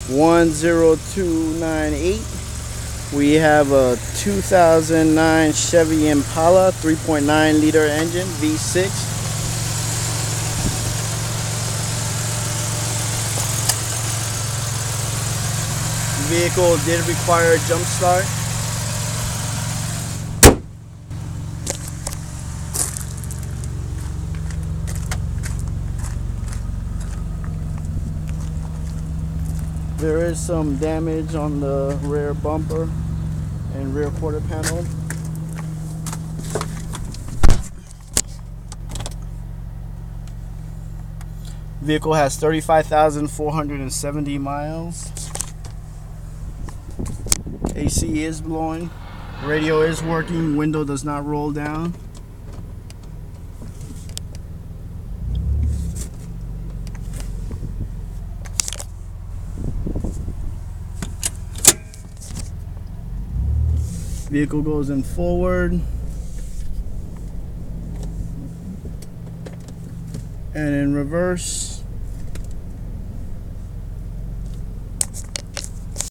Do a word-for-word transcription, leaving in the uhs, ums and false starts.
one zero two nine eight. We have a two thousand nine Chevy Impala three point nine liter engine, V six. Vehicle did require a jump start. There is some damage on the rear bumper and rear quarter panel. Vehicle has thirty-five thousand four hundred seventy miles. A C is blowing. Radio is working. Window does not roll down. Vehicle goes in forward and in reverse.